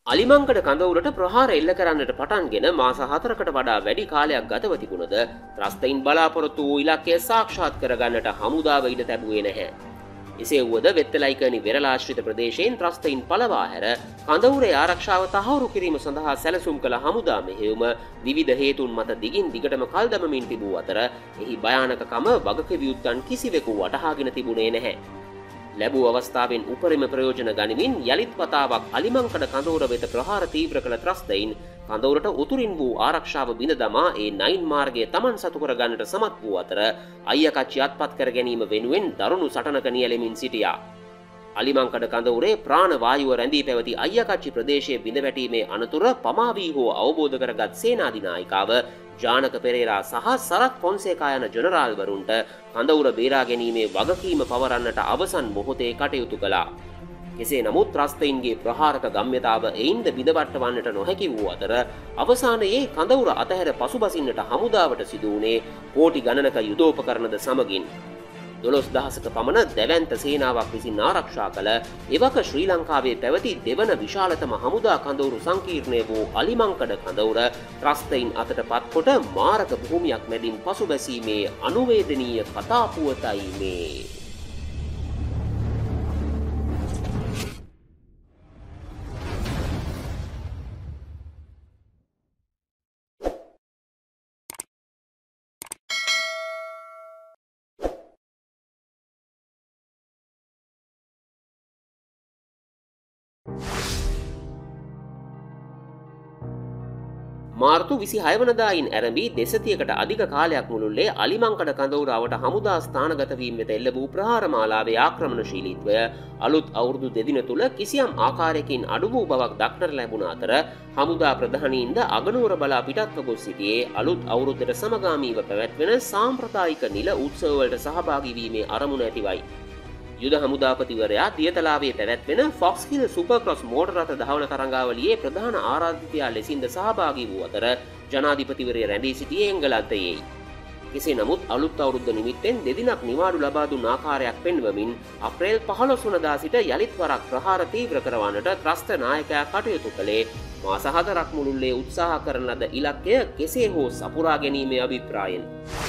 අලිමංකඩ කඳවුරට ප්‍රහාර එල්ල කරන්නට පටන්ගෙන මාස 4කට වඩා වැඩි කාලයක් ගතව තිබුණද ත්‍රස්තයින් බලාපොරොත්තු වූ ඉලක්කය සාක්ෂාත් කරගන්නට හමුදාව ඉඩ තැබුවේ නැහැ. එසේ වුවද වෙත්තලයිකනි වෙරළාශ්‍රිත ප්‍රදේශයෙන් ත්‍රස්තයින් පළවා හැර කඳවුරේ ආරක්ෂාව තහවුරු කිරීම සඳහා සැලසුම් කළ හමුදා මෙහෙයුම විවිධ හේතුන් මත දිගින් දිගටම කල් දමමින් තිබූ අතර එහි භයානකකම වගකිවියුත්තන් කිසිවෙකු වටහාගෙන තිබුණේ නැහැ. ලැබූ අවස්ථාවෙන් උපරිම ප්‍රයෝජන ගනිමින් යළිත් වතාවක් අලිමංකඩ කඳවුර වෙත ප්‍රහාර තීව්‍ර කළ ත්‍රස්තයින් කඳවුරට උතුරින් වූ ආරක්ෂාව බිඳ දමා ඒ නයින් මාර්ගය තමන් සතු කර ගන්නට සමත් වූ අතර අයියකච්චි අත්පත් කර ගැනීම වෙනුවෙන් දරුණු සටනක නියැලෙමින් සිටියා. අලිමංකඩ කඳවුරේ ප්‍රාණ වායුව රැඳී පැවති අයියකච්චි ප්‍රදේශයේ බිඳ වැටීමේ අනතුර පමා වී හෝ අවබෝධ කරගත් සේනාධිනායිකාව ජානක පෙරේරා සහ සරත් ෆොන්සේකා යන ජනරාල්වරුන්ට කඳවුර බේරා ගැනීමේ වගකීම පවරන්නට අවසන් මොහොතේ කටයුතු කළා. කෙසේ නමුත් ත්‍රස්තයින්ගේ ප්‍රහාරක ගම්‍යතාව එයින්ද බිඳවට්ටවන්නට නොහැකි වූ අතර අවසානයේ කඳවුර අතහැර පසුබසින්නට හමුදාවට සිදු වුණේ කෝටි ගණනක යුදෝපකරණද සමගින්. 12,000ක පමණ දැවැන්ත සේනාවක් විසින් ආරක්ෂා කළ එවක ශ්‍රී ලංකාවේ පැවති දෙවන විශාලතම හමුදා කඳවුරු සංකීර්ණය වූ අලිමංකඩ කඳවුර ත්‍රස්තයින් අතට පත්කොට මාරක භූමියක් මැදින් පසුබැසීමේ අනුවේදනීය කතාපුවතයි මේ. මාර්තු 26 වනදායින් ඇරඹී දෙසතියකට අධික කාලයක් මුළුල්ලේ අලිමංකඩ කඳවුරාවට හමුදා ස්ථානගත වීම වෙත එල්ල වූ ප්‍රහාර මාලාවේ ආක්‍රමණශීලීත්වය අලුත් අවුරුදු දෙදින තුල කිසියම් ආකාරයකින් අඩු වූ බවක් දක්නට ලැබුණ අතර හමුදා ප්‍රධානීන්ද අගනුවර බලා පිටත්ව ගොස් සිටියේ අලුත් අවුරුද්දට සමගාමීව පැවැත්වෙන සාම්ප්‍රදායික නිල උත්සවවලට සහභාගී වීමේ අරමුණ ඇතිවයි. යුද හමුදාපතිවරයා දියතලාවේ පැවැත්වෙන ෆොක්ස් හිල් සුපර් ක්‍රොස් මෝටර රථ දහවන තරඟාවලියේ ප්‍රධාන ආරාධිතයා ලෙසින්ද සහභාගී වූ අතර ජනාධිපතිවරයා රැඳී සිටියේ එංගලන්තයේ. කෙසේ නමුත් අලුත් අවුරුද්ද නිමිත්තෙන් දෙදිනක් නිවාඩු ලබා දුන් ආකාරයක් පෙන්වමින් අප්‍රේල් 15 වනදා සිට යළිත් වරක් ප්‍රහාර තීව්‍ර කරවන්නට ත්‍රස්ත නායකයා කටයුතු කළේ මාස 4ක් මුළුල්ලේ උත්සාහ කරන ලද ඉලක්කය කෙසේ හෝ සපුරා ගැනීමේ අභිප්‍රායෙන්.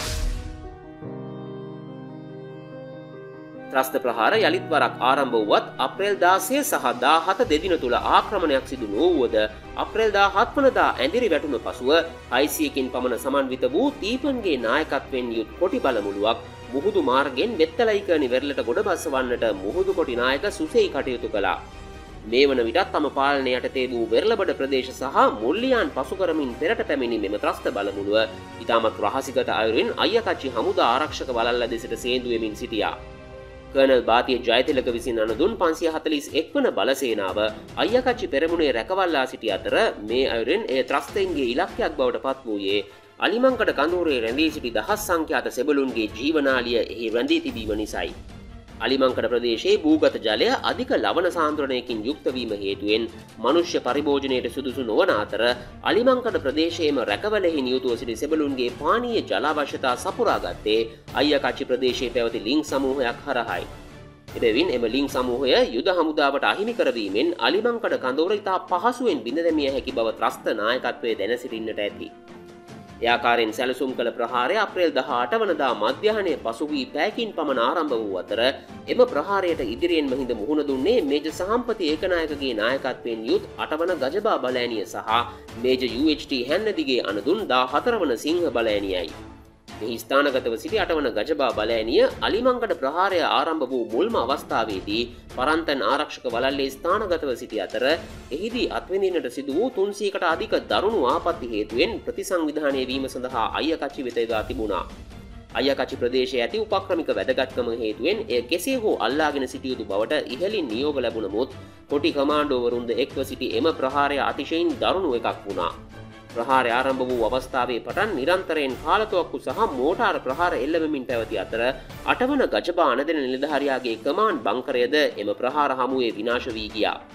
ත්‍රස්ත ප්‍රහාර යළිත් වරක් ආරම්භ වුවත් අප්‍රේල් 16 සහ 17 දෙදින තුල ආක්‍රමණයක් සිදු නොවුවද අප්‍රේල් 17 වනදා ඇඳිරි වැටුණ පසුව 600කින් පමණ සමන්විත වූ දීපන්ගේ නායකත්වයෙන් යුත් කොටි බලමුළුවක් මුහුදු මාර්ගයෙන් වෙත්තලයිකනි වෙරළට ගොඩ බස්සවන්නට මුහුදු කොටි නායක සුසෙයි කටයුතු කළා. මේ වන විටත් තම පාලනය යටතේ වූ වෙරළබඩ ප්‍රදේශ සහ මුල්ලියාන් පසු කරමින් පෙරට පැමිණි මෙම ත්‍රස්ත බලමුළුව ඉතාමත් රහසිගත අයුරින් අයියකච්චි හමුදා ආරක්ෂක වළල්ල දෙසට සේන්දු වෙමින් සිටියා. කර්නල් බාතිය ජයතිලක විසින් අනදුන් 541 වන බලසේනාව අයියකච්චි පෙරමුණේ රැකවල්ලා සිටි අතර මේ අයුරින් එය ත්‍රස්තයින්ගේ ඉලක්කයක් බවට පත් වූයේ අලිමංකඩ කඳවුරේ රැඳී සිටි දහස් සංඛ්‍යාත සෙබළුන්ගේ ජීවනාලිය එහි රැඳී තිබීම නිසයි. අලිමංකඩ ප්‍රදේශයේ භූගත ජලය අධික ලවණ සාන්ද්‍රණයකින් යුක්ත වීම හේතුවෙන් මනුෂ්‍ය පරිභෝජනයට සුදුසු නොවන අතර අලිමංකඩ ප්‍රදේශයේම රැකවලෙහි නියුතුව සිටි සෙබළුන්ගේ පානීය ජල අවශ්‍යතා සපුරා ගත්තේ අයියකච්චි ප්‍රදේශයේ පැවති ලිං සමූහයක් හරහායි. එබැවින් එම ලිං සමූහය යුද හමුදාවට අහිමි කරවීමෙන් අලිමංකඩ කඳවුර ඉතා පහසුවෙන් බිඳ දැමිය හැකි බව ත්‍රස්ත නායකත්වයේ දැන සිටින්නට ඇති. එයාකාරයෙන් සැලසුම් කළ ප්‍රහාරය අප්‍රේල් 18 වනදා මධ්‍යහ්නයේ පසුවී පැයකින් පමණ ආරම්භ වූ අතර එම ප්‍රහාරයට ඉදිරියෙන් මහින්ද මුහුණ දුන්නේ මේජ සහම්පති ඒකනායකගේ නායකත්වයෙන් යුත් 8 වන ගජබා බලෑනිය සහ මේජ UHT හැන්නදිගේ අනදුන් 14 වන සිංහ බලෑනියයි. මෙහි ස්ථානගතව සිටි 8 වන ගජබා බලෑනිය අලිමංකඩ ප්‍රහාරය ආරම්භ වූ මුල්ම අවස්ථාවේදී පරන්තන් ආරක්ෂක වළල්ලේ ස්ථානගතව සිටි අතර එහිදී අත්විඳින්නට සිදු වූ 300කට අධික දරුණු ආපත්ති හේතුවෙන් ප්‍රතිසංවිධානය වීම සඳහා අයියකච්චි වෙත යොදා තිබුණා. අයියකච්චි ප්‍රදේශයේ ඇති උපක්‍රමික වැදගත්කම හේතුවෙන් එය කෙසේ හෝ අල්ලාගෙන සිටිය යුතු බවට ඉහළින් නියෝග ලැබුණමුත් කොටි කමාන්ඩෝවරුන්ද එක්ව සිටි එම ප්‍රහාරය අතිශයින් දරුණු එකක් වුණා. ප්‍රහාරය ආරම්භ වූ අවස්ථාවේ පටන් නිරන්තරයෙන් කාලතුවක්කු සහ මෝටාර ප්‍රහාර එල්ලවෙමින් පැවති අතර 8 වන ගජබා අනදෙන නිලධාරියාගේ කමාන්ඩ් බංකරයද එම ප්‍රහාර හමුවේ විනාශ වී ගියා.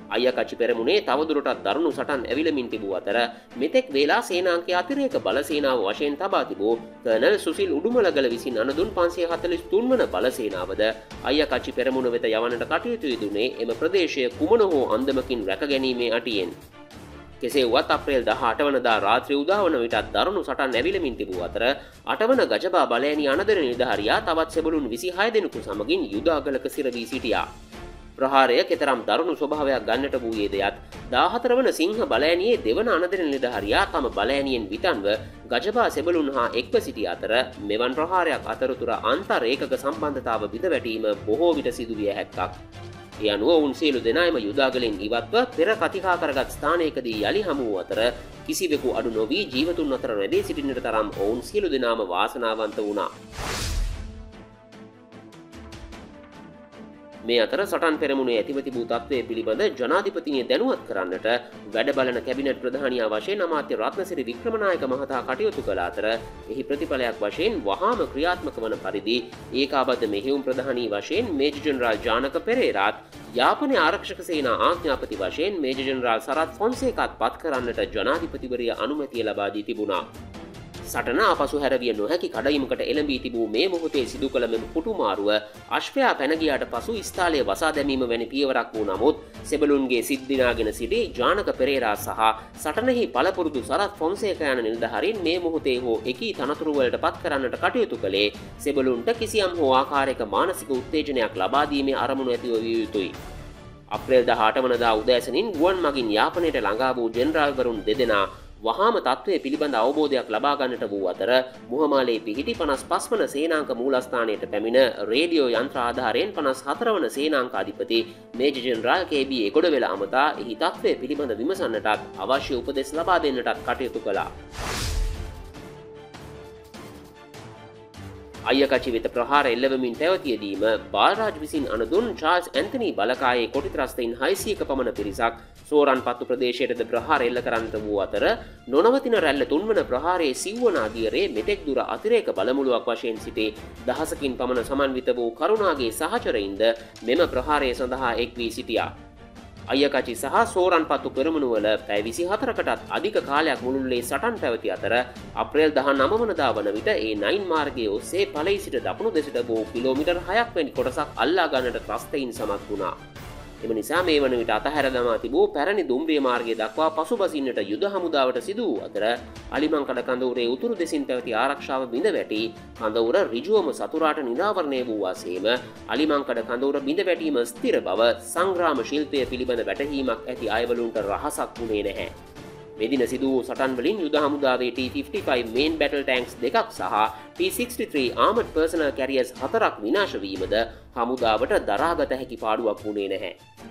අයියකච්චි පෙරමුණේ තවදුරටත් දරුණු සටන් ඇවිලමින් තිබූ අතර මෙතෙක් වේලා සේනාංකයේ අතිරේක බල සේනාව වශයෙන් තබා තිබූ කර්නල් සුසිල් උඩුමලගල විසින් අනදුන් 543 වන බල සේනාවද අයියකච්චි පෙරමුණ වෙත යවන්නට කටයුතු යෙදුනේ එම ප්‍රදේශය කුමන හෝ අන්දමකින් රැකගැනීමේ අටියෙන්. කෙසේ වුවත් අප්‍රේල් 18 වනදා රාත්‍රී උදාවන විටත් දරුණු සටන් ඇවිලමින් තිබූ අතර 8 වන ගජබා බලෑනි අනදර නිලධාරියා තවත් සෙබළුන් 26 දෙනෙකු සමගින් යුද අගලක සිරවී සිටියා. ප්‍රහාරය කෙතරම් දරුණු ස්වභාවයක් ගන්නට වූයේද යත් 14 වන සිංහ බලෑනියේ දෙවන අනදර නිලධාරියා තම බලෑනියෙන් විතන්ව ගජබා සෙබළුන් හා එක්ව සිටි අතර මෙවන් ප්‍රහාරයක් අතරතුර අන්තර් ඒකක සම්බන්ධතාව බිඳ වැටීම බොහෝ විට සිදුවිය හැක්කක්. ඒ අනුව උන් සියලු දෙනාම යුදාගලෙන් ඉවත්ව පෙර කතිකා කරගත් ස්ථානයකදී යලි හමු වූ අතර කිසිවෙකු අඩු නොවී ජීවතුන් අතර රැඳී සිටින්නට තරම් ඔවුන් සියලු දෙනාම වාසනාවන්ත වුණා. මේ අතර සටන් පෙරමුණේ ඇතිව තිබූ තත්ත්වය පිළිබඳ ජනාධිපතිනිය දැනුවත් කරන්නට වැඩ බලන කැබිනට් ප්‍රධානියා වශයෙන් අමාත්‍ය රත්නසිරි වික්‍රමනායක මහතා කටයුතු කළ අතර එහි ප්‍රතිඵලයක් වශයෙන් වහාම ක්‍රියාත්මක වන පරිදි ඒකාබද්ධ මෙහෙයුම් ප්‍රධානී වශයෙන් මේජර් ජෙනරාල් ජානක පෙරේරාත් යාපනයේ ආරක්ෂක සේනා ආඥාපති වශයෙන් මේජර් ජෙනරාල් සරත් ෆොන්සේකාත් පත් කරන්නට ජනාධිපතිවරිය අනුමැතිය ලබා දී තිබුණා. සටන අපසු හැරවිය නොහැකි කඩයිමකට එළඹී තිබූ මේ මොහොතේ සිදු කළ මෙම පුටුමාරුව අශ්වයා පැන ගියාට පසු ස්ථාලයේ වසා දැමීම වැනි පියවරක් වූ නමුත් සෙබළුන්ගේ සිත් දිනාගෙන සිටි ජානක පෙරේරා සහ සටනෙහි පළපුරුදු සරත් ෆොන්සේකා යන නිලධාරීන් මේ මොහොතේ හෝ එකී තනතුරු වලට පත් කරන්නට කටයුතු කළේ සෙබළුන්ට කිසියම් හෝ ආකාරයක මානසික උත්තේජනයක් ලබා දීමේ අරමුණු ඇතිව විය යුතුයි. අප්‍රේල් 18 වනදා උදෑසනින් ගුවන් මගින් යාපනයට ළඟා වූ ජෙනරාල්වරුන් දෙදෙනා වහාම තත්ත්වය පිළිබඳ අවබෝධයක් ලබා ගන්නට වූ අතර මුහමාලේ පිහිටි 55 වන සේනාංක මූලස්ථානයට පැමිණ රේඩියෝ යන්ත්‍ර ආධාරයෙන් 54 වන සේනාංක අධිපති මේජර් ජෙනරාල් කේ.බී. එකොඩවෙල අමතා එහි තත්ත්වය පිළිබඳ විමසන්නටත් අවශ්‍ය උපදෙස් ලබා දෙන්නටත් කටයුතු කළා. අයියකච්චි වෙත ප්‍රහාර එල්ලවමින් පැවතියදීම බාල්රාජ් විසින් අනදුන් චාල්ස් ඇන්තනී බලකායේ කොටි ත්‍රස්තයින් 600ක පමණ පිරිසක් සෝරන්පත්තු ප්‍රදේශයටද ප්‍රහාර එල්ල කරන්නට වූ අතර නොනවතින රැල්ල 3 වන ප්‍රහාරයේ සිව්වන අදියරේ මෙතෙක් දුර අතිරේක බලමුළුවක් වශයෙන් සිටි දහසකින් පමණ සමන්විත වූ කරුණාගේ සහචරයින්ද මෙම ප්‍රහාරය සඳහා එක් වී සිටියා. අයියකච්චි සහ සෝරන්පත්තු පෙරමුණුවල පැය 24කටත් අධික කාලයක් මුළුල්ලේ සටන් පැවති අතර අප්‍රේල් 19 වනදා වන විට ඒ 9 මාර්ගයේ ඔස්සේ පළයි සිට දකුණු දෙසට බෝ කිලෝමීටර් 6ක් වැනි කොටසක් අල්ලා ගන්නට ත්‍රස්තයින් සමත් වුණා. එම නිසා මේ වන විට අතහැර දමා තිබූ පැරණි දුම්රිය මාර්ගය දක්වා පසුබසින්නට යුද හමුදාවට සිදු වූ අතර අලිමංකඩ කඳවුරේ උතුරු දෙසින් පැවති ආරක්ෂාව බිඳ වැටි කඳවුර ඍජුවම සතුරාට නිරාවරණය වූ වාසේම අලිමංකඩ කඳවුර බිඳ වැටීම ස්ථිර බව සංග්‍රාම ශිල්පය පිළිබඳ වැටහීමක් ඇති අයවලුන්ට රහසක් වුණේ නැහැ. මෙදින සිදු වූ සටන් වලින් යුද හමුදාවේ T-55 මේන් බැටල් ටැන්ක්ස් දෙකක් සහ T-63 ආමඩ් පර්සනල් කැරියර්ස් 4ක් විනාශ වීමද හමුදාවට දරාගත හැකි පාඩුවක් වුණේ නැහැ.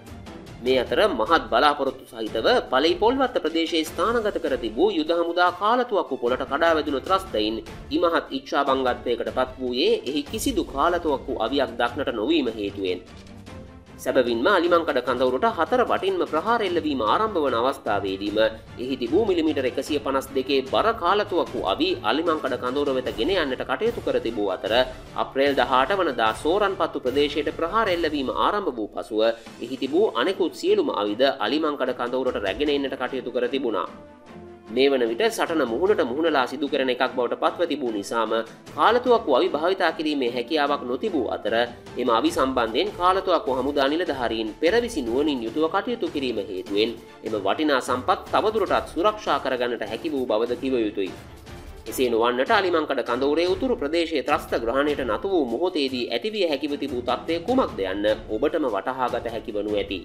මේ අතර මහත් බලාපොරොත්තු සහිතව පලයි පොල්වත්ත ප්‍රදේශයේ ස්ථානගත කර තිබූ යුද හමුදා කාලතුවක්කු පොළට කඩා වැදුණු ත්‍රස්තයින් ඉමහත් ඉච්ඡාබංගත්වයකට පත් වූයේ එහි කිසිදු කාලතුවක්කු අවියක් දක්නට නොවීම හේතුවෙන්. සැබවින්ම අලිමංකඩ කඳවුරට 4 වටින්ම ප්‍රහාර එල්ලවීම ආරම්භ වන අවස්ථාවේදීම එහි තිබූ මිලිමීටර් 152 බර කාලතුවක්කු අවි අලිමංකඩ කඳවුර වෙත ගෙන යන්නට කටයුතු කර තිබූ අතර අප්‍රේල් 18 වනදා සෝරන්පත්තු ප්‍රදේශයට ප්‍රහාර එල්ලවීම ආරම්භ වූ පසුව එහි තිබූ අනෙකුත් සියලුම අවිද අලිමංකඩ කඳවුරට රැගෙන එන්නට කටයුතු කර තිබුණා. මේ වන විට සටන මුහුණට මුහුණලා සිදු කරන එකක් බවට පත්ව තිබූ නිසාම කාලතුවක්කු අවි භාවිතා කිරීමේ හැකියාවක් නොතිබූ අතර එම අවි සම්බන්ධයෙන් කාලතුවක්කු හමුදා නිලධාරීන් පෙරවිසි නුවණින් යුතුව කටයුතු කිරීම හේතුවෙන් එම වටිනා සම්පත් තවදුරටත් සුරක්ෂා කරගන්නට හැකි වූ බවද කිව යුතුයි. එසේ නොවන්නට අලිමංකඩ කඳවුරේ උතුරු ප්‍රදේශයේ ත්‍රස්ත ග්‍රහණයට නතු වූ මොහොතේදී ඇතිවිය හැකිව තිබූ තත්ත්වය කුමක්ද යන්න ඔබටම වටහාගත හැකි වනු ඇති.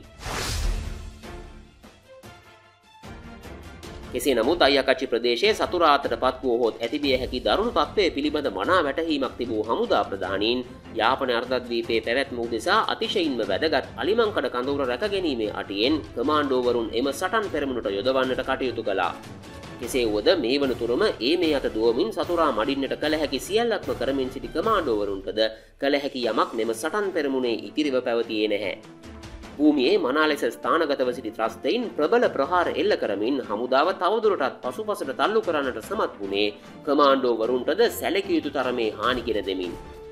කෙසේ නමුත් අයියකච්චි ප්‍රදේශයේ සතුරා අතට පත් වූ හොත් ඇතිවිය හැකි දරුණු තත්ත්වය පිළිබඳ මනා වැටහීමක් තිබූ හමුදා ප්‍රධානීන් යාපන අර්ධද්වීපයේ පැවැත්ම උදෙසා අතිශයින්ම වැදගත් අලිමංකඩ කඳවුර රැකගැනීමේ අටියෙන් කමාන්ඩෝවරුන් එම සටන් පෙරමුණට යොදවන්නට කටයුතු කළා. කෙසේ වුවද මේ වනතුරුම මේ අත දුවමින් සතුරා මඩින්නට කළ හැකි සියල්ලක්ම කරමින් සිටි කමාන්ඩෝවරුන්ටද කළ හැකි යමක් මෙම සටන් පෙරමුණේ ඉතිරිව පැවතියේ නැහැ. භූමියේ මනා ලෙස ස්ථානගතව සිටි ත්‍රස්තයින් ප්‍රබල ප්‍රහාර එල්ල කරමින් හමුදාව තවදුරටත් පසුපසට තල්ලු කරන්නට සමත් වුණේ කමාන්ඩෝවරුන්ටද සැලකිය යුතු තරමේ හානි ගෙන දෙමින්.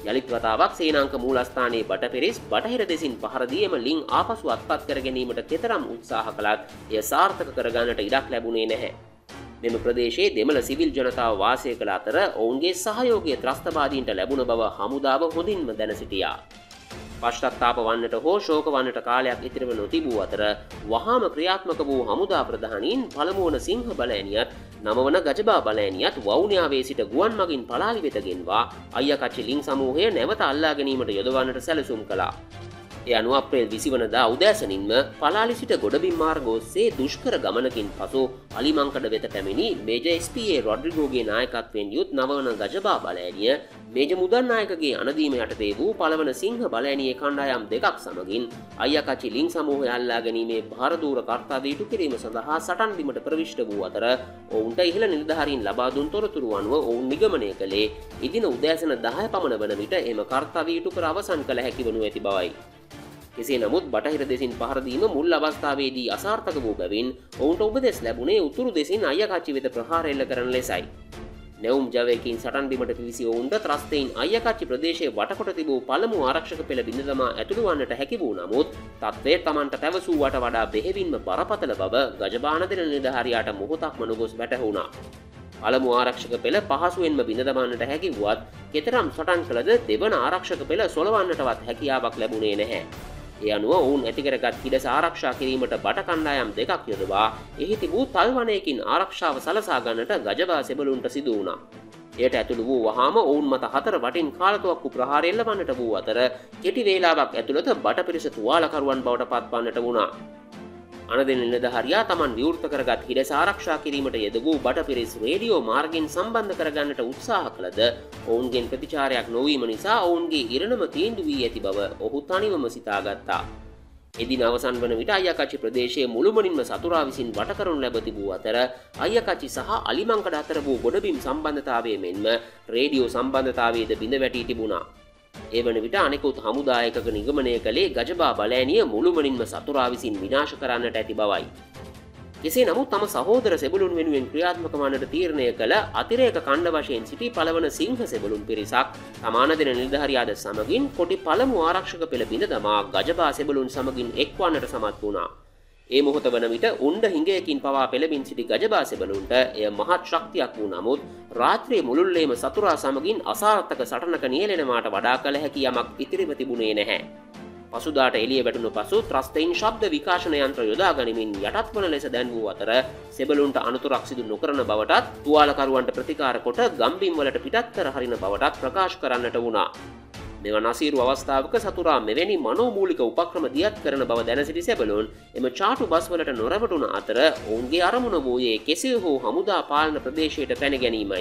යළිත් වතාවක් සේනාංක මූලස්ථානයේ බටපිරිස් බටහිර දෙසින් පහර දීම ලිං ආපසු අත්පත් කර ගැනීමට කෙතරම් උත්සාහ කළත් එය සාර්ථක කරගන්නට ඉඩක් ලැබුණේ නැහැ. මෙම ප්‍රදේශයේ දෙමළ සිවිල් ජනතාව වාසය කළ අතර ඔවුන්ගේ සහයෝගය ත්‍රස්තවාදීන්ට ලැබුණ බව හමුදාව හොඳින්ම දැන සිටියා. පශ්චත්තාප වන්නට හෝ ශෝක වන්නට කාලයක් ඉතිරිව නොතිබූ අතර වහාම ක්‍රියාත්මක වූ හමුදා ප්‍රධානීන් පළමුවන සිංහ බලඇනියත් නමවන ගජබා බලඇනියත් වවුනියාවේ සිට ගුවන් මගින් පලාලි වෙත ගෙන්වා අයියකච්චි ලිං සමූහය නැවත අල්ලා ගැනීමට යොදවන්නට සැලසුම් කළා. ඒ අනුව අප්‍රේල් 20 වනදා උදෑසනින්ම පලාලි සිට ගොඩබිම් මාර්ග ඔස්සේ දුෂ්කර ගමනකින් පසු අලිමංකඩ වෙත පැමිණි මේජර් එස්.පී.ඒ. රොඩ්රිගෝගේ නායකත්වයෙන් යුත් නවවන ගජබා බලඇනිය මේජර් මුදන් නායකගේ අනදීම යටතේ වූ පළවන සිංහ බලඇනියේ කණ්ඩායම් දෙකක් සමගින් අයියකච්චි ලිං සමූහය අල්ලා ගැනීමේ භාරදූර කර්තව්‍ය ඉටු කිරීම සඳහා සටන් බිමට ප්‍රවිෂ්ඨ වූ අතර ඔවුන්ට ඉහළ නිලධාරීන් ලබා දුන් තොරතුරු අනුව ඔවුන් නිගමනය කළේ ඉදින උදෑසන 10 පමණ වන විට එම කර්තව්‍ය ඉටු කර අවසන් කළ හැකි වනු ඇති බවයි. කෙසේ නමුත් බටහිර දෙසින් පහර දීම මුල් අවස්ථාවේදී අසාර්ථක වූ බැවින් ඔවුන්ට උපදෙස් ලැබුණේ උතුරු දෙසින් අයියකච්චි වෙත ප්‍රහාර එල්ල කරන ලෙසයි. නැවුම් ජවයකින් සටන් බිමට පිවිසි ඔවුන්ට ත්‍රස්තයින් අයියකච්චි ප්‍රදේශයේ වටකොට තිබූ පළමු ආරක්ෂක පෙළ බිඳ දමා ඇතුළු වන්නට හැකි වූ නමුත් තත්ත්වය තමන්ට පැවසූවට වඩා බෙහෙවින්ම බරපතල බව ගජබාන දෙන නිලධාරියාට මොහොතක්ම නොගොස් වැටහුණා. පළමු ආරක්ෂක පෙළ පහසුවෙන්ම බිඳ දමන්නට හැකි වුවත් කෙතරම් සටන් කළද දෙවන ආරක්ෂක පෙළ සොලවන්නටවත් හැකියාවක් ලැබුණේ නැහැ. ඒ අනුව ඔවුන් ඇතිකරගත් හිඩස ආරක්ෂා කිරීමට බට කණ්ඩායම් දෙකක් යොදවා එහි තිබූ තල්වනයකින් ආරක්ෂාව සලසා ගන්නට ගජබා සෙබළුන්ට සිදු වුණා. එයට ඇතුළු වූ වහාම ඔවුන් මත 4 වටින් කාලතුවක්කු ප්‍රහාර එල්ලවන්නට වූ අතර කෙටි වේලාවක් ඇතුළත බටපිරිස තුවාලකරුවන් බවට පත්වන්නට වුණා. අනදෙන නිලධාරියා තමන් විවෘත කරගත් හිඩස ආරක්ෂා කිරීමට යෙද වූ බටපිරිස් රේඩියෝ මාර්ගෙන් සම්බන්ධ කරගන්නට උත්සාහ කළද ඔවුන්ගෙන් ප්‍රතිචාරයක් නොවීම නිසා ඔවුන්ගේ ඉරණම තීන්දුව වී ඇති බව ඔහු තනිවම සිතාගත්තා. එදින අවසන් වන විට අයියකච්චි ප්‍රදේශයේ මුළුමනින්ම සතුරා විසින් වට කරනු ලැබ තිබූ අතර අයියකච්චි සහ අලිමංකඩ අතර වූ ගොඩබිම් සම්බන්ධතාවය මෙන්ම රේඩියෝ සම්බන්ධතාවයේද බිඳ වැටී තිබුණා. ඒ වන විට අනෙකුත් හමුදායකක නිගමනය කළේ ගජබා බලෑනිය මුළුමනින්ම සතුරා විසින් විනාශ කරන්නට ඇති බවයි. කෙසේ නමුත් තම සහෝදර සෙබළුන් වෙනුවෙන් ක්‍රියාත්මක වන්නට තීරණය කළ අතිරේක කණ්ඩ වශයෙන් සිටි පළවන සිංහ සෙබළුන් පිරිසක් තමාන දෙන නිලධාරියාද සමගින් කොටි පළමු ආරක්ෂක පෙළ බිඳ දමා ගජබා සෙබළුන් සමගින් එක්වන්නට සමත් වුණා. ඒ මොහොත වන විට උණ්ඩ හිඟයකින් පවා පෙළඹින් සිටි ගජබා සෙබළුන්ට එය මහත් ශක්තියක් වූ නමුත් රාත්‍රියේ මුළුල්ලේම සතුරා සමගින් අසාර්ථක සටනක නියැලෙනවාට වඩා කළ හැකි යමක් ඉතිරිව තිබුණේ නැහැ. පසුදාට එළිය වැටුණු පසු ත්‍රස්තයින් ශබ්ද විකාශන යන්ත්‍ර යොදා ගනිමින් යටත් වන ලෙස දැන්වූ අතර සෙබළුන්ට අනතුරක් සිදු නොකරන බවටත් තුවාලකරුවන්ට ප්‍රතිකාර කොට ගම්බිම් වලට පිටත් කර හරින බවටත් ප්‍රකාශ කරන්නට වුණා. මෙවන් අසීරු අවස්ථාවක සතුරා මෙවැනි මනෝමූලික උපක්‍රම දියත් කරන බව දැන සිටි සෙබළුන් එම චාටු බස් වලට නොරවටුන අතර ඔවුන්ගේ අරමුණ වූයේ කෙසේ හෝ හමුදා පාලන ප්‍රදේශයට පැන ගැනීමයි.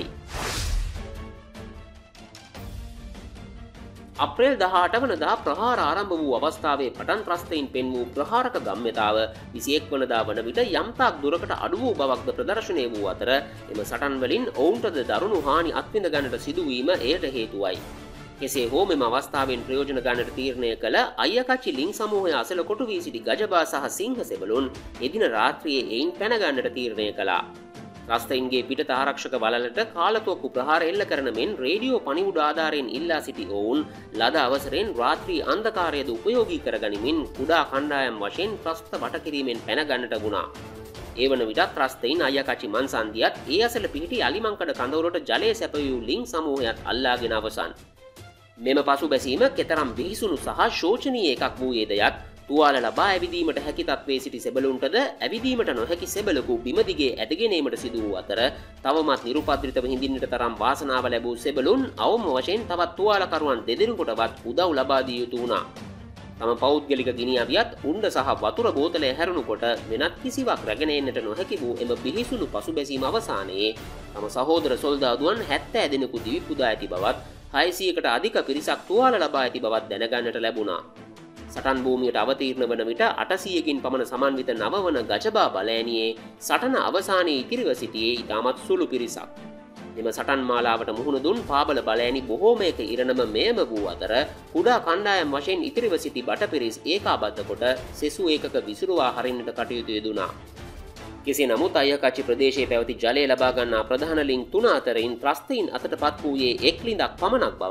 අප්‍රේල් 18 වනදා ප්‍රහාර ආරම්භ වූ අවස්ථාවේ පටන් ත්‍රස්තයින් පෙන් වූ ප්‍රහාරක ගම්්‍යතාව 21 වනදා වන විට යම්තාක් දුරකට අඩු වූ බවක්ද ප්‍රදර්ශනය වූ අතර එම සටන් වලින් ඔවුන්ටද දරුණු හානි අත්විඳ ගන්නට සිදුවීම එයට හේතුවයි. කෙසේ හෝ මෙම අවස්ථාවෙන් ප්‍රයෝජන ගන්නට තීරණය කළ අයියකච්චි ලිං සමූහය අසල කොටු වී සිටි ගජබා සහ සිංහ සෙබළුන් එදින රාත්‍රියේ එයින් පැන ගන්නට තීරණය කළා. ත්‍රස්තයින්ගේ පිටත ආරක්ෂක වලලට කාලතුවක්කු ප්‍රහාර එල්ල කරන මෙන් රේඩියෝ පණිවුඩ ආධාරයෙන් ඉල්ලා සිටි ඔවුන් ලද අවසරයෙන් රාත්‍රී අන්ධකාරයද උපයෝගී කරගනිමින් කුඩා කණ්ඩායම් වශයෙන් ත්‍රස්ත වට කිරීමෙන් පැන ගන්නට වුණා. ඒ වන විට ත්‍රස්තයින් අයියකච්චි මන්සන්දියත් ඒ අසල පිහිටි අලිමංකඩ කඳවුරට ජලය සැපයූ ලිං සමූහයත් අල්ලාගෙන අවසන්. මෙම පසු බැසීම කෙතරම් බිහිසුණු සහ ශෝචනීය එකක් වූයේද යත් තුවාල ලබා ඇවිදීමට හැකි තත්වයේ සිටි සෙබළුන්ටද ඇවිදීමට නොහැකි සෙබළකු බිම දිගේ ඇදගෙනීමට සිදු වූ අතර තවමත් නිරුපද්‍රිතව හිඳින්නට තරම් වාසනාව ලැබූ සෙබළුන් අවම වශයෙන් තවත් තුවාලකරුවන් දෙදෙනෙකුටවත් උදව් ලබා දිය යුතු වුණා. තම පෞද්ගලික ගිනි අවියත් උණ්ඩ සහ වතුර බෝතලය හැරුණුකොට වෙනත් කිසිවක් රැගෙන එන්නට නොහැකි වූ එම බිහිසුණු පසුබැසීම අවසානයේ තම සහෝදර සොල්දාදුවන් 70 දෙනෙකු දිවි පුදා ඇති බවත් 600කට අධික පිරිසක් තුවාල ලබා ඇති බවත් දැනගන්නට ලැබුණා. සටන් භූමියට අවතීර්ණ වන විට 800කින් පමණ සමන්විත නවවන ගජබා බලෑනියේ සටන අවසානයේ ඉතිරිව සිටියේ ඉතාමත් සුළු පිරිසක්. එම සටන් මාලාවට මුහුණ දුන් පාබල බලෑනි බොහෝමයක ඉරණම මෙයම වූ අතර කුඩා කණ්ඩායම් වශයෙන් ඉතිරිව සිටි බටපිරිස් ඒකාබද්ධ කොට සෙසු ඒකක විසිරුවා හරින්නට කටයුතු යෙදුණා. කෙසේ නමුත් අයියකච්චි ප්‍රදේශයේ පැවති ජලය ලබා ගන්නා ප්‍රධාන ලිං 3 අතරින් ත්‍රස්තයින් අතටපත් වූයේ එක් ලිඳක් පමණක් බවත්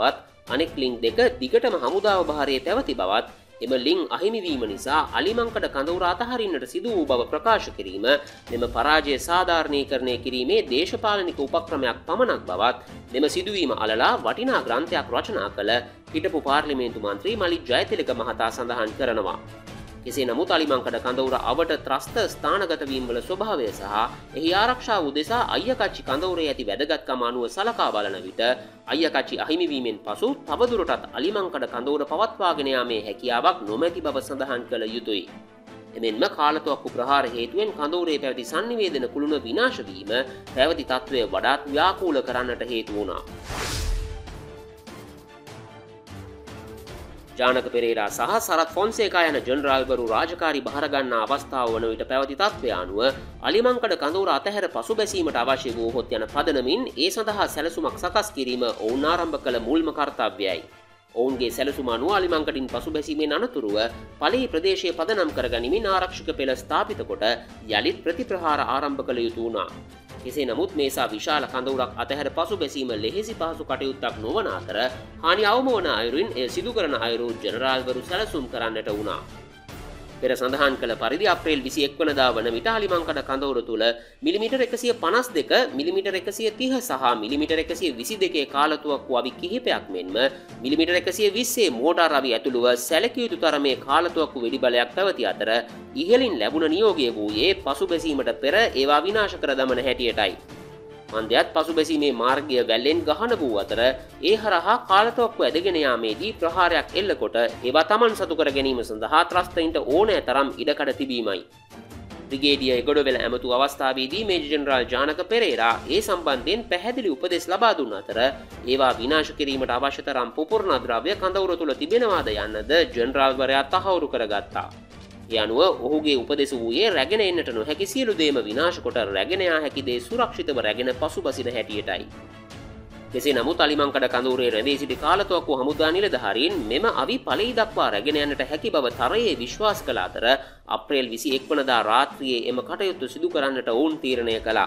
අනෙක් ලිං දෙක දිගටම හමුදාව භාරයේ පැවති බවත් එම ලිං අහිමිවීම නිසා අලිමංකඩ කඳවුර අතහරින්නට සිදු වූ බව ප්‍රකාශ කිරීම මෙම පරාජය සාධාරණීකරණය කිරීමේ දේශපාලනික උපක්‍රමයක් පමණක් බවත් මෙම සිදුවීම අලලා වටිනා ග්‍රන්ථයක් රචනා කළ හිටපු පාර්ලිමේන්තු මන්ත්‍රී මලික් ජයතිලක මහතා සඳහන් කරනවා. කෙසේ නමුත් අලිමංකඩ කඳවුර අවට ත්‍රස්ත ස්ථානගත වීම වල ස්වභාවය සහ එහි ආරක්ෂාව උදෙසා අයියකච්චි කඳවුරේ ඇති වැදගත්කම අනුව සලකා බලන විට අයියකච්චි අහිමිවීමෙන් පසු තවදුරටත් අලිමංකඩ කඳවුර පවත්වාගෙන යාමේ හැකියාවක් නොමැති බව සඳහන් කළ යුතුයි. එමෙන්ම කාලතුවක්කු ප්‍රහාර හේතුවෙන් කඳවුරේ පැවති sannivedana කුළුණ විනාශ වීම පැවති තත්ත්වය වඩාත් ව්‍යාකූල කරන්නට හේතු වුණා. ජානක පෙරේරා සහ සරත් ෆොන්සේකා යන ජනරාල්වරු රාජකාරි බහරගන්නා අවස්ථාව වන විට පැවති තත්ත්වය අනුව අලිමංකඩ කඳවුර අතහැර පසුබැසීමට අවශ්‍ය වූහොත් යන පදනමින් ඒ සඳහා සැලසුමක් සකස් කිරීම ඔවුන් ආරම්භ කළ මුල්ම කර්තව්‍යයයි. ඔවුන්ගේ සැලසුම අනුව අලිමංකඩින් පසුබැසීමෙන් අනතුරුව පළී ප්‍රදේශයේ පදනම් කරගනිමින් ආරක්ෂක පෙළ ස්ථාපිත කොට යළිත් ප්‍රතිප්‍රහාර ආරම්භ කළ යුතු වුණා. කෙසේ නමුත් මේසා විශාල කඳවුරක් අතහැර පසු බැසීම ලෙහෙසි පහසු කටයුත්තක් නොවන අතර හානි අවම වන අයුරින් එය සිදු කරන අයුරු ජනරාල්වරු සැලසුම් කරන්නට වුණා. පෙර සඳහන් කළ පරිදි අප්‍රේල් 21 වනදා වන විට අලිමංකඩ කඳවුර තුල මිලිමීටර් 152 මිලිමීටර් 130 සහ මිලිමීටර් 122 කාලතුවක්කු අවි කිහිපයක් මෙන්ම මිලිමීටර් 120 මෝටාර් අවි ඇතුළුව සැලකිය යුතු තරමේ කාලතුවක්කු වෙඩි බලයක් පැවති අතර ඉහළින් ලැබුණ නියෝගය වූයේ පසුබැසීමට පෙර ඒවා විනාශ කර දමන හැටියටයි. මන්දයත් පසුබැසීමේ මාර්ගය වැල්ලෙන් ගහන වූ අතර ඒ හරහා කාලතුවක්කු ඇදගෙන යාමේදී ප්‍රහාරයක් එල්ලකොට ඒවා තමන් සතු කර ගැනීම සඳහා ත්‍රස්තයින්ට ඕනෑ තරම් ඉඩකඩ තිබීමයි. බ්‍රිගේඩියර් එගොඩවෙල ඇමතු අවස්ථාවේදී මේජර් ජෙනරාල් ජානක පෙරේරා ඒ සම්බන්ධයෙන් පැහැදිලි උපදෙස් ලබා දුන් අතර ඒවා විනාශ කිරීමට අවශ්‍ය තරම් පුපුරන ද්‍රව්‍ය කඳවුර තුල තිබෙනවාද යන්නද ජෙනරාල්වරයා තහවුරු කරගත්තා. ඒ අනුව ඔහුගේ උපදෙස වූයේ රැගෙන එන්නට නොහැකි සියලු දේම විනාශ කොට රැගෙන යා හැකි දේ සුරක්ෂිතව රැගෙන පසුබසින හැටියටයි. කෙසේ නමුත් අලිමංකඩ කඳවුරේ රැඳී සිටි කාලතුවක්කු හමුදා නිලධාරීන් මෙම අවි ඵලෙයි දක්වා රැගෙන යන්නට හැකි බව තරයේ විශ්වාස කළ අතර අප්‍රේල් 21 වනදා රාත්‍රියේ එම කටයුතු සිදු කරන්නට ඔවුන් තීරණය කළා.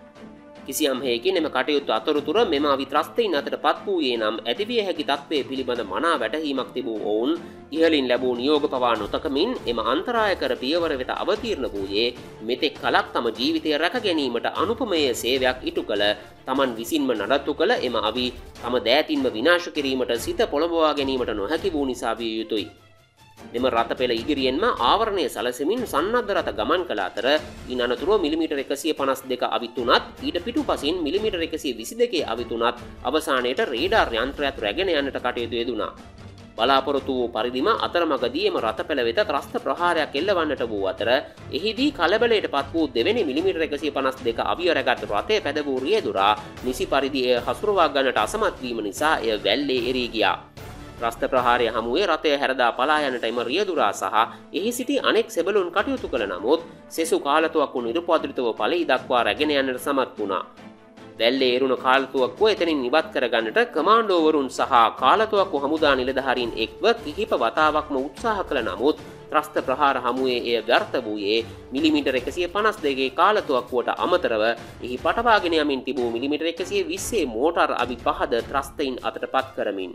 කිසියම් හේකින් එම කටයුතු අතරතුර මෙම අවි ත්‍රස්තයින් අතට පත් වූයේ නම් ඇතිවිය හැකි තත්ත්වයේ පිළිබඳ මනා වැටහීමක් තිබූ ඔවුන් ඉහළින් ලැබූ නියෝග පවා නොතකමින් එම අන්තරාය කර පියවර වෙත අවතීර්ණ වූයේ මෙතෙක් කලක් තම ජීවිතය රැක ගැනීමට අනුපමේය සේවයක් ඉටු කළ තමන් විසින්ම නඩත්තු කළ එම අවි තම දෑතින්ම විනාශ කිරීමට සිත පොළඹවා ගැනීමට නොහැකි වූ නිසා විය යුතුයි. මෙම රථ පෙළ ඉදිරියෙන්ම ආවරණය සැලසෙමින් සන්නද්ධ රථ ගමන් කළ අතර ඉන් අනතුරුව මිලිමීටර් 152 අවි තුනත් ඊට පිටුපසින් මිලිමීටර් 122 අවි තුනත් අවසානයේට රේඩාර් යන්ත්‍රයත් රැගෙන යන්නට කටයුතු යෙදුණා. බලාපොරොත්තු වූ පරිදිම අතරමඟදී එම රථ පෙළ වෙත ත්‍රස්ත ප්‍රහාරයක් එල්ලවන්නට වූ අතර එහිදී කලබලයට පත් වූ දෙවෙනි මිලිමීටර් 152 අවිය රැගත් රථය පැද වූ රියදුරා නිසි පරිදි එය හසුරුවා ගන්නට අසමත් වීම නිසා එය වැල්ලේ එරී ගියා. ත්‍රස්ත ප්‍රහාරය හමුවේ රථය හැරදා පලා යන්නට එම රියදුරා සහ එහි සිටි අනෙක් සෙබළුන් කටයුතු කළ නමුත් සෙසු කාලතුවක්කු නිරුපද්‍රිතව ඵලෙයි දක්වා රැගෙන යන්නට සමත් වුණා. වැල්ලේ එරුණ කාලතුවක්කුව එතනින් ඉවත් කරගන්නට කමාන්ඩෝවරුන් සහ කාලතුවක්කු හමුදා නිලධාරීන් එක්ව කිහිප වතාවක්ම උත්සාහ කළ නමුත් ත්‍රස්ත ප්‍රහාර හමුවේ එය ව්‍යර්ථ වූයේ මිලිමීටර් 152 කාලතුවක්කුවට අමතරව එහි පටවාගෙන යමින් තිබූ මිලිමීටර් 120 මෝටාර් අවි පහද ත්‍රස්තයින් අතට පත් කරමින්.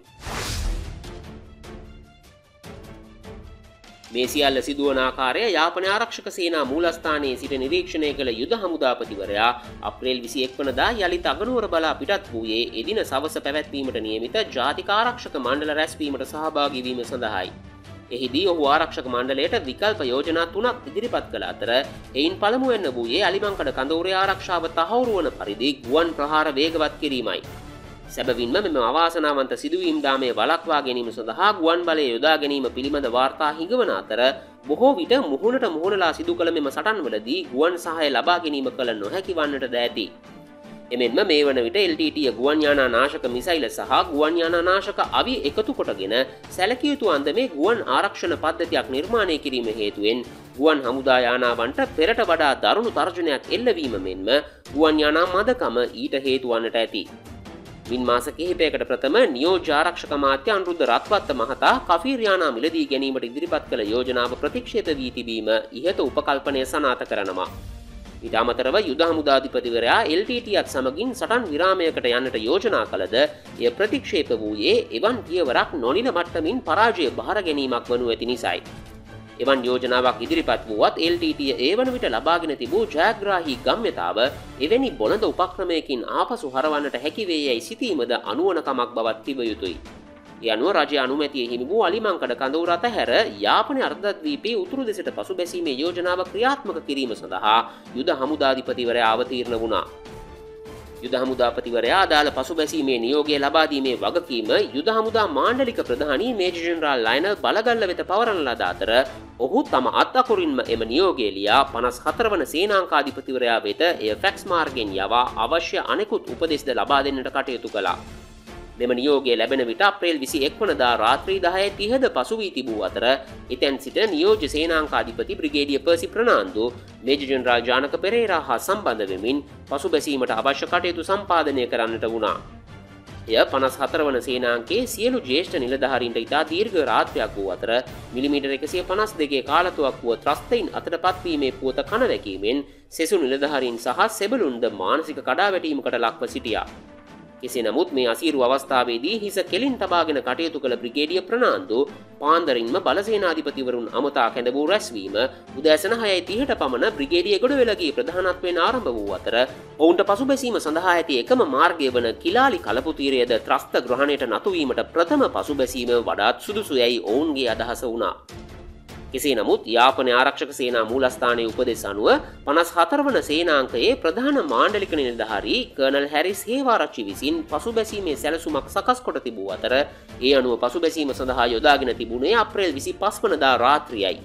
මේ සියල්ල සිදුවන ආකාරය යාපන ආරක්ෂක සේනා මූලස්ථානයේ සිට නිරීක්ෂණය කළ යුද හමුදාපතිවරයා අප්‍රේල් 21 වනදා යළිත් අගනුවර බලා පිටත් වූයේ එදින සවස පැවැත්වීමට නියමිත ජාතික ආරක්ෂක මණ්ඩල රැස්වීමට සහභාගී වීම සඳහායි. එහිදී ඔහු ආරක්ෂක මණ්ඩලයට විකල්ප යෝජනා 3ක් ඉදිරිපත් කළ අතර එයින් පළමුවෙන් වූයේ අලිමංකඩ කඳවුරේ ආරක්ෂාව තහවුරු වන පරිදි ගුවන් ප්‍රහාර වේගවත් කිරීමයි. සැබවින්ම මෙම අවාසනාවන්ත සිදුවීම් දාමය වළක්වා ගැනීම සඳහා ගුවන් බලය යොදා ගැනීම පිළිබඳ වාර්තා හිඟවන අතර බොහෝ විට මුහුණට මුහුණලා සිදු කළ මෙම සටන්වලදී ගුවන් සහාය ලබා ගැනීම කළ නොහැකි වන්නට ද ඇති. එමෙන්ම මේ වන විට LTT ගුවන් යානා නාශක මිසයිල සහ ගුවන් යානා නාශක අවි එකතු කොටගෙන සැලකිය යුතු අන්දමේ ගුවන් ආරක්ෂණ පද්ධතියක් නිර්මාණය කිරීම හේතුවෙන් ගුවන් හමුදා යානාවන්ට පෙරට වඩා දරුණු තර්ජනයක් එල්ලවීම මෙන්ම ගුවන් යානා මදකම ඊට හේතු වන්නට ඇති. මින් මාස කිහිපයකට ප්‍රථම නියෝජ්‍ය ආරක්ෂක අමාත්‍ය අනුරුද්ධ රත්වත්ත මහතා කෆීර් යානා මිලදී ගැනීමට ඉදිරිපත් කළ යෝජනාව ප්‍රතික්ෂේප වී තිබීම ඉහත උපකල්පනය සනාථ කරනවා. ඊට අමතරව යුද හමුදාධිපතිවරයා LTTත් සමගින් සටන් විරාමයකට යන්නට යෝජනා කළද එය ප්‍රතික්ෂේප වූයේ එවන් පියවරක් නොනිල මට්ටමින් පරාජය බාර ගැනීමක් වනු ඇති නිසායි. එවන් යෝජනාවක් ඉදිරිපත් වුවත් LTT ඒ වන විට ලබාගෙන තිබූ ජයග්‍රාහී ගම්‍යතාව එවැනි බොළඳ උපක්‍රමයකින් ආපසු හරවන්නට හැකි වේ යයි සිතීමද අනුවණකමක් බවත් තිබ යුතුයි. ඒ අනුව රජය අනුමැතිය හිමි වූ අලිමංකඩ කඳවුර අතහැර යාපනය අර්ධද්වීපයේ උතුරු දෙසට පසුබැසීමේ යෝජනාව ක්‍රියාත්මක කිරීම සඳහා යුද හමුදාධිපතිවරයා අවතීර්ණ වුණා. යුද හමුදාපතිවරයා අදාළ පසුබැසීමේ නියෝගය ලබා දීමේ වගකීම යුද හමුදා මාණ්ඩලික ප්‍රධානී මේජර් ජෙනරාල් ලයනල් බලගල්ල වෙත පවරන ලද අතර ඔහු තම අත් අකුරින්ම එම නියෝගය ලියා 54 වන සේනාංකාධිපතිවරයා වෙත එය ෆැක්ස් මාර්ගයෙන් යවා අවශ්‍ය අනෙකුත් උපදෙස්ද ලබා දෙන්නට කටයුතු කළා. මෙම නියෝගය ලැබෙන විට අප්‍රේල් 21 වනදා රාත්‍රී 10:30ද පසු වී තිබූ අතර එතැන් සිට නියෝජ්‍ය සේනාංකාධිපති brigadier Percy Fernando major general Janaka Perera හා සම්බන්ධ වෙමින් පසුබැසීමට අවශ්‍ය කටයුතු සම්පාදනය කරන්නට වුණා. එය 54 වන සේනාංකයේ සියලු ජ්‍යෙෂ්ඨ නිලධාරීන්ට ඉතා දීර්ඝ රාත්‍රියක් වූ අතර මිලිමීටර් 152 කාලතුවක්කුව ත්‍රස්තයින් අතට පත්වීමේ පුවත කනවැකීමෙන් සෙසු නිලධාරීන් සහ සෙබළුන්ද මානසික කඩාවැටීමකට ලක්ව සිටියා. කෙසේ නමුත් මේ අසීරු අවස්ථාවේදී හිස කෙලින් තබාගෙන කටයුතු කළ බ්‍රිගේඩියර් ප්‍රනාන්දු පාන්දරින්ම බලසේනාධිපතිවරුන් අමතා කැඳ වූ රැස්වීම උදෑසන 6:30ට පමණ බ්‍රිගේඩියර් ගොඩවෙලගේ ප්‍රධානත්වයෙන් ආරම්භ වූ අතර ඔවුන්ට පසුබැසීම සඳහා ඇති එකම මාර්ගය වන කිලාලි කලපු තීරයද ත්‍රස්ත ග්‍රහණයට නතු වීමට ප්‍රථම පසුබැසීම වඩාත් සුදුසු යයි ඔවුන්ගේ අදහස වුණා. කෙසේ නමුත් යාපන ආරක්ෂක සේනා මූලස්ථානයේ උපදෙස් අනුව 54 වන සේනාංකයේ ප්‍රධාන මාණ්ඩලික නිලධාරී කර්නල් හැරිස් හේවාරච්චි විසින් පසුබැසීමේ සැලසුමක් සකස් කොට තිබූ අතර ඒ අනුව පසුබැසීම සඳහා යොදාගෙන තිබුණේ අප්‍රේල් 25 වනදා රාත්‍රියයි.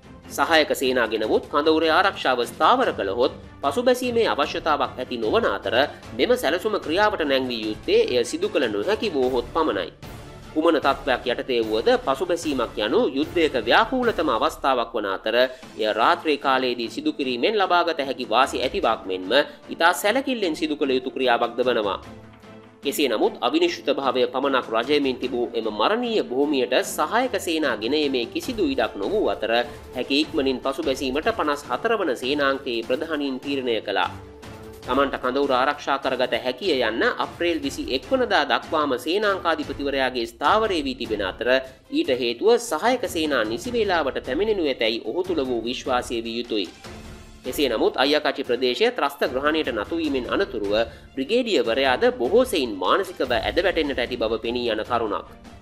සහායක සේනාගෙනවුත් කඳවුරේ ආරක්ෂාව ස්ථාවර කළහොත් පසුබැසීමේ අවශ්‍යතාවක් ඇති නොවන අතර මෙම සැලසුම ක්‍රියාවට නැංවිය යුත්තේ එය සිදු කළ නොහැකි වූහොත් පමණයි. කුමන තත්ත්වයක් යටතේ වුවද පසුබැසීමක් යනු යුද්ධයක ව්‍යාකූලතම අවස්ථාවක් වන අතර එය රාත්‍රී කාලයේදී සිදු කිරීමෙන් ලබාගත හැකි වාසි ඇතිවක් මෙන්ම ඉතා සැලකිල්ලෙන් සිදු කළ යුතු ක්‍රියාවක්ද වනවා. කෙසේ නමුත් අවිනිශ්චිත භාවය පමණක් රජයමින් තිබූ එම මරණීය භූමියට සහායක සේනා ගෙනීමේ කිසිදු ඉඩක් නොවූ අතර හැකි ඉක්මනින් පසුබැසීමට 54 වන සේනාංකයේ ප්‍රධානීන් තීරණය කළා. තමන්ට කඳවුර ආරක්ෂා කරගත හැකිය යන්න අප්‍රේල් 21 වනදා දක්වාම සේනාංකාධිපතිවරයාගේ ස්ථාවරය වී තිබෙන අතර ඊට හේතුව සහායක සේනා නිසි වේලාවට පැමිණෙනු ඇතැයි ඔහු තුළ වූ විශ්වාසය විය යුතුයි. එසේ නමුත් අයියාකච්චි ප්‍රදේශය ත්‍රස්ත ග්‍රහණයට නතුවීමෙන් අනතුරුව බ්‍රිගේඩියර්වරයාද බොහෝ සෙයින් මානසිකව ඇද වැටෙන්නට ඇති බව පෙනී යන කරුණක්.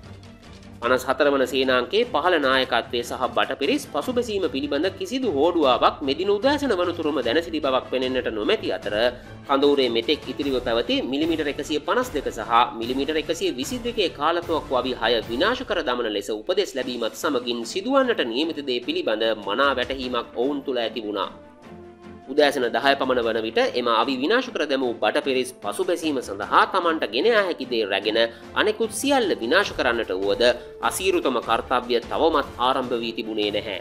54 වන සේනාංකයේ පහළ නායකත්වයේ සහ බටපිරිස් පසුබැසීම පිළිබඳ කිසිදු හෝඩුවාවක් මෙදින උදෑසන වනතුරුම දැන සිටි බවක් පෙනෙන්නට නොමැති අතර කඳවුරේ මෙතෙක් ඉතිරිව පැවති මිලිමීටර් 152 සහ මිලිමීටර් 122 කාලතුවක්කු අවි 6 විනාශ කර දමන ලෙස උපදෙස් ලැබීමත් සමගින් සිදුවන්නට නියමිත දේ පිළිබඳ මනා වැටහීමක් ඔවුන් තුළ ඇති වුණා. උදෑසන 10 පමණ වන විට එම අවි විනාශ කර දැමූ බටපිරිස් පසුබැසීම සඳහා තමන්ට ගෙන යා හැකි දේ රැගෙන අනෙකුත් සියල්ල විනාශ කරන්නට වුවද අසීරුතම කර්තව්‍ය තවමත් ආරම්භ වී තිබුණේ නැහැ.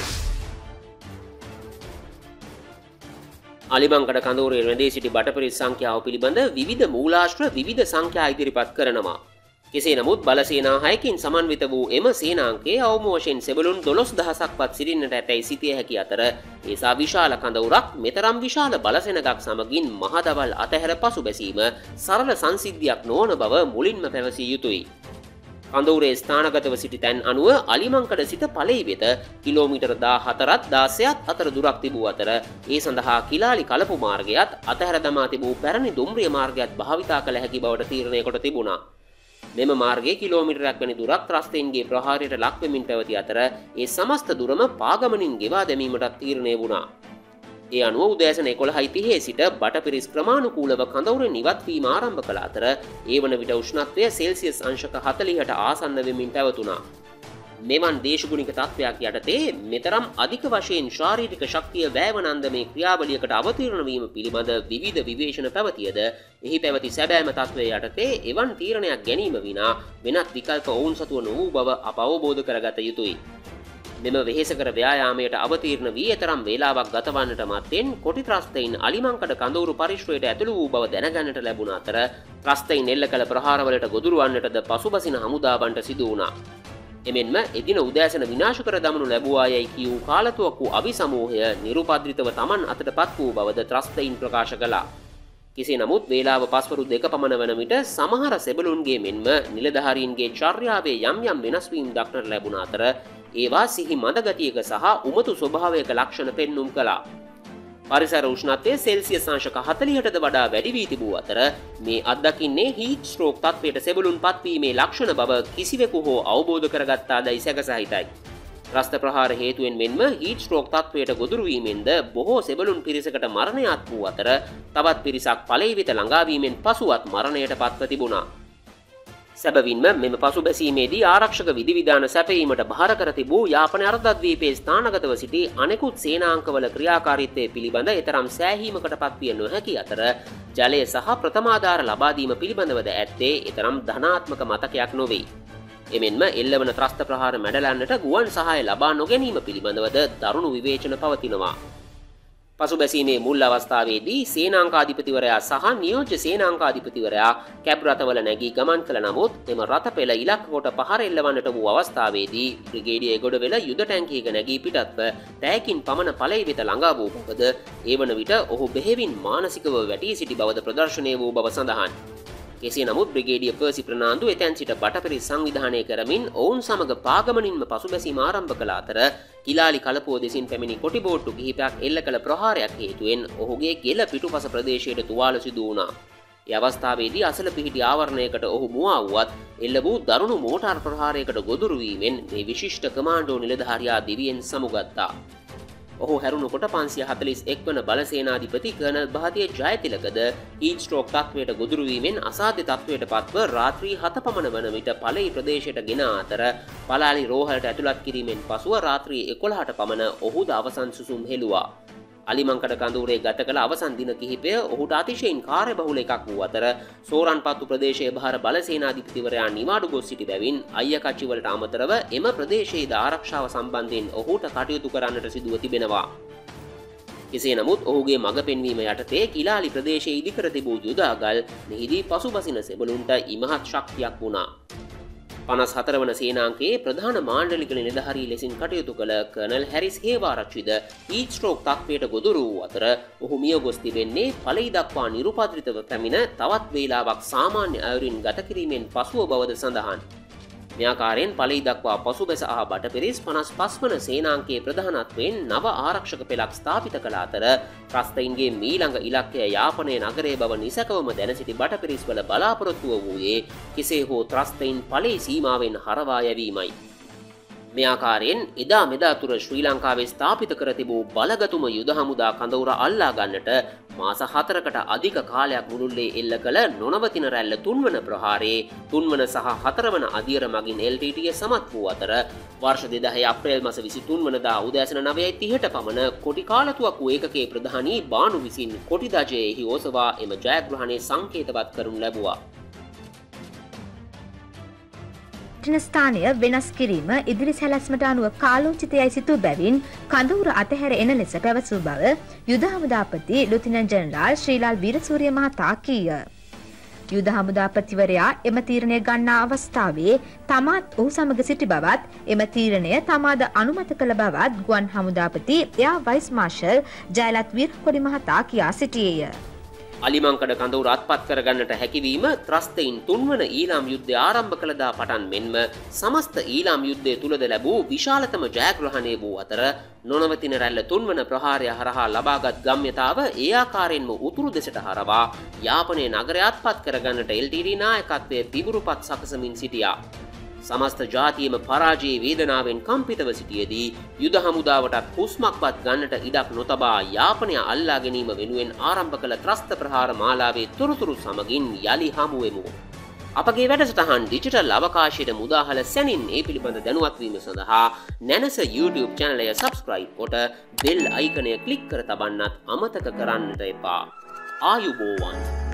අලිමංකඩ කඳවුරේ රැඳී සිටි බටපිරිස් සංඛ්‍යාව පිළිබඳ විවිධ මූලාශ්‍ර විවිධ සංඛ්‍යා ඉදිරිපත් කරනවා. කෙසේ නමුත් බලසේනා 6කින් සමන්විත වූ එම සේනාංකයේ අවම වශයෙන් සෙබළුන් 12000ක්වත් සිටින්නට ඇතැයි සිටිය හැකි අතර ඒසා විශාල කඳවුරක් මෙතරම් විශාල බලසෙනගක් සමගින් මහදවල් අතහැර පසුබැසීම සරල සංසිද්ධියක් නොවන බව මුලින්ම පැවසිය යුතුයි. කඳවුරේ ස්ථානගතව සිටි තැන් අනුව අලිමංකඩ සිට පලෙයි වෙත කිලෝමීටර් 14ත් 16ත් අතර දුරක් තිබූ අතර ඒ සඳහා කිලාලි කලපු මාර්ගයත් අතහැර දමා තිබූ පැරණි දුම්රිය මාර්ගයත් භාවිතා කළ හැකි බවට තීරණය කොට තිබුණා. මෙම මාර්ගයේ කිලෝමීටරයක් වැනි දුරක් ත්‍රස්තයින්ගේ ප්‍රහාරයට ලක් වෙමින් පැවති අතර ඒ සමස්ත දුරම පාගමනින් ගෙවා දැමීමට තීරණය වුණා. ඒ අනුව උදෑසන 11:30 සිට බටපිරිස් ක්‍රමානුකූලව කඳවුරෙන් ඉවත් වීම ආරම්භ කළ අතර ඒ වන විට උෂ්ණත්වය සෙල්සියස් අංශක 40ට ආසන්න වෙමින් පැවතුණා. මෙවන් දේශගුණික තත්ත්වයක් යටතේ මෙතරම් අධික වශයෙන් ශාරීරික ශක්තිය වැයවන අන්දමේ ක්‍රියාවලියකට අවතීර්ණ වීම පිළිබඳ විවිධ විවේචන පැවතියද එහි පැවති සැබෑම තත්ත්වය යටතේ එවන් තීරණයක් ගැනීම විනා වෙනත් විකල්ප ඔවුන් සතුව නොවූ බව අප අවබෝධ කරගත යුතුයි. මෙම වෙහෙසකර ව්‍යායාමයට අවතීර්ණ වී එතරම් වේලාවක් ගතවන්නට මත්තෙන් කොටි ත්‍රස්තයින් අලිමංකඩ කඳවුරු පරිශ්‍රයට ඇතුළු වූ බව දැනගන්නට ලැබුණ අතර ත්‍රස්තයින් එල්ල කළ ප්‍රහාරවලට ගොදුරු වන්නටද පසුබසින හමුදාවන්ට සිදු වුණා. එමෙන්ම එදින උදෑසන විනාශ කර දමනු ලැබුවා යයි කියූ කාලතුවක්කු අවි සමූහය නිරුපද්‍රිතව Taman අතටපත් වූ බවද ත්‍රස්තයින් ප්‍රකාශ කළා. කෙසේ නමුත් වේලාව පස්වරු 2 පමණ වන විට සමහර සෙබළුන්ගේ මෙන්ම නිලධාරීන්ගේ චර්යාවේ යම් යම් වෙනස් වීම් දක්නට ලැබුණ අතර ඒවා සිහි මඳ ගතියක සහ උමතු ස්වභාවයක ලක්ෂණ පෙන්눔 කළා. පරිසර උෂ්ණත්වය සෙල්සියස් අංශක 40ටද වඩා වැඩි වී තිබූ අතර මේ අත්දකින්නේ හීට් ස්ට්‍රෝක් තත්ත්වයට සෙබළුන් පත්වීමේ ලක්ෂණ බව කිසිවෙකු හෝ අවබෝධ කරගත්තාදයි සැකසහිතයි. ත්‍රස්ත ප්‍රහාර හේතුවෙන් මෙන්ම හීට් ස්ට්‍රෝක් තත්ත්වයට ගොදුරු වීමෙන්ද බොහෝ සෙබළුන් පිරිසකට මරණයත් වූ අතර තවත් පිරිසක් ඵලයේ වෙත ළඟා වීමෙන් පසුවත් මරණයට පත්ව තිබුණා. සැබවින්ම මෙම පසුබැසීමේදී ආරක්ෂක විධිවිධාන සැපයීමට භාර කර තිබූ යාපන අර්ධද්වීපයේ ස්ථානගතව සිටි අනෙකුත් සේනාංකවල ක්‍රියාකාරීත්වය පිළිබඳ එතරම් සෑහීමකට පත්විය නොහැකි අතර ජලය සහ ප්‍රථමාධාර ලබා දීම පිළිබඳවද ඇත්තේ එතරම් ධනාත්මක මතකයක් නොවේ. එමෙන්ම එල්ලවන ත්‍රස්ත ප්‍රහාර මැඩලන්නට ගුවන් සහාය ලබා නොගැනීම පිළිබඳවද දරුණු විවේචන පවතිනවා. පසුබැසීමේ මුල් අවස්ථාවේදී සේනාංකාධිපතිවරයා සහ නියෝජ්‍ය සේනාංකාධිපතිවරයා කැබ් රථවල නැගී ගමන් කළ නමුත් එම රථ පෙළ ඉලක්ක කොට පහර එල්ලවන්නට වූ අවස්ථාවේදී බ්‍රිගේඩිය ගොඩවෙල යුද ටැංකියක නැගී පිටත්ව පැයකින් පමණ ඵලයේ වෙත ළඟා වූ බවද ඒ වන විට ඔහු බෙහෙවින් මානසිකව වැටී සිටි බවද ප්‍රදර්ශනය වූ බව සඳහන්. කෙසේ නමුත් බ්‍රිගේඩිය පර්සි ප්‍රනාන්දු එතැන් සිට බටපිරිස් සංවිධානය කරමින් ඔවුන් සමග පාගමනින්ම පසුබැසීම ආරම්භ කළ අතර කිලාලි කලපුව දෙසින් පැමිණි කොටිබෝට්ටු කිහිපයක් එල්ල කළ ප්‍රහාරයක් හේතුවෙන් ඔහුගේ ගෙල පිටුපස ප්‍රදේශයට තුවාල සිදු වුණා. ඒ අවස්ථාවේදී අසල පිහිටි ආවරණයකට ඔහු මුවා වුවත් එල්ල වූ දරුණු මෝටාර් ප්‍රහාරයකට ගොදුරු වීමෙන් මේ විශිෂ්ට කමාන්ඩෝ නිලධාරියා දිවියෙන් සමුගත්තා. ඔහු හැරුණු කොට 541 වන බලසේනාධිපති කර්නල් භාතිය ජයතිලකද හීට් ස්ට්‍රෝක් තත්ත්වයට ගොදුරු වීමෙන් අසාධ්‍ය තත්ත්වයට පත්ව රාත්‍රී 7 පමණ වන විට පළයි ප්‍රදේශයට ගෙන අතර පලාලි රෝහලට ඇතුළත් කිරීමෙන් පසුව රාත්‍රී 11ට පමණ ඔහුද අවසන් සුසුම් හෙළුවා. අලිමංකඩ කඳවුරේ ගත කළ අවසන් දින කිහිපය ඔහුට අතිශයින් කාර්යබහුල එකක් වූ අතර සෝරන්පත්තු ප්‍රදේශයේ භාර බලසේනාධිපතිවරයා නිවාඩු ගොස් සිටි බැවින් අයියකච්චිවලට අමතරව එම ප්‍රදේශයේ ආරක්ෂාව සම්බන්ධයෙන් ඔහුට කටයුතු කරන්නට සිදුව තිබෙනවා. කෙසේ නමුත් ඔහුගේ මඟ පෙන්වීම යටතේ කිලාලි ප්‍රදේශයේ ඉදිකර තිබූ යුදාගල් මෙහිදී පසුබසින සෙබළුන්ට ඉමහත් ශක්තියක් වුණා. 54 වන සේනාංකයේ ප්‍රධාන මාණ්ඩලික නිලධාරී ලෙසින් කටයුතු කළ කර්නල් හැරිස් හේවාරච්චිද හීට් ස්ට්‍රෝක් තත්ත්වයට ගොදුරු වූ අතර ඔහු මිය ගොස් තිබෙන්නේ ඵලයි දක්වා නිරුපද්‍රිතව පැමිණ තවත් වේලාවක් සාමාන්‍ය අයුරින් ගත කිරීමෙන් පසුව බවද සඳහන්. මේ ආකාරයෙන් ඵලයි දක්වා පසුබැස ආ බටපිරිස් 55 වන සේනාංකයේ ප්‍රධානත්වයෙන් නව ආරක්ෂක පෙළක් ස්ථාපිත කළ අතර ත්‍රස්තයින්ගේ මීළඟ ඉලක්කය යාපනයේ නගරයේ බව නිසකවම දැන සිටි බටපිරිස්වල බලාපොරොත්තුව වූයේ කෙසේ හෝ ත්‍රස්තයින් ඵලයේ සීමාවෙන් හරවා යැවීමයි. මේ ආකාරයෙන් එදා මෙදා තුර ශ්‍රී ලංකාවේ ස්ථාපිත කර තිබූ බලගතුම යුද හමුදා කඳවුර අල්ලා ගන්නට මාස 4කට අධික කාලයක් මුළුල්ලේ එල්ල කළ නොනවතින රැල්ල 3 වන ප්‍රහාරයේ 3 වන සහ 4 වන අදියර මගින් LTTE සමත් වූ අතර වර්ෂ 2010 අප්‍රේල් මාස 23 වනදා උදෑසන 9:30ට පමණ කොටි කාලතුවක්කු ඒකකයේ ප්‍රධානී බානු විසින් කොටි දජයෙහි ඔසවා එම ජයග්‍රහණය සංකේතවත් කරනු ලැබුවා. ස්ථානය වෙනස් කිරීම ඉදිරි සැලැස්මට අනුව කාලෝචිතයයි සිතූ බැවින් කඳවුර අතහැර එන ලෙස පැවසූ බව යුද හමුදාපති ලුතිනන්ට් ජෙනරාල් ශ්‍රීලාල් වීරසූරිය මහතා කීය. යුද හමුදාපතිවරයා එම තීරණය ගන්නා අවස්ථාවේ තමාත් ඔහු සමග සිටි බවත් එම තීරණය තමාද අනුමත කළ බවත් ගුවන් හමුදාපති එයා වයිස් මාර්ෂල් ජයලත් වීරකොඩි මහතා කියා සිටියේය. අලිමංකඩ කඳවුර අත්පත් කරගන්නට හැකිවීම ත්‍රස්තයින් 3 වන ඊළාම් යුද්ධය ආරම්භ කළදා පටන් මෙන්ම සමස්ත ඊළාම් යුද්ධය තුලද ලැබූ විශාලතම ජයග්‍රහණය වූ අතර නොනවතින රැල්ල 3 වන ප්‍රහාරය හරහා ලබාගත් ගම්‍යතාව ඒ ආකාරයෙන්ම උතුරු දෙසට හරවා යාපනයේ නගරය අත්පත් කරගන්නට LTTE නායකත්වයේ පිබුරුපත් සකසමින් සිටියා. සමස්ත ජාතියම පරාජයේ වේදනාවෙන් කම්පිතව සිටියේදී යුද හමුදාවටත් හුස්මක්වත් ගන්නට ඉඩක් නොතබා යාපනය අල්ලා ගැනීම වෙනුවෙන් ආරම්භ කළ ත්‍රස්ත ප්‍රහාර මාලාවේ තොරතුරු සමගින් යලි හමු වෙමු. අපගේ වැඩසටහන් ඩිජිටල් අවකාශයට මුදාහල සැනින් ඒ පිළිබඳ දැනුවත් වීම සඳහා නැනස YouTube channel එක subscribe කොට bell icon එක click කර තබන්නත් අමතක කරන්නට එපා. ආයුබෝවන්.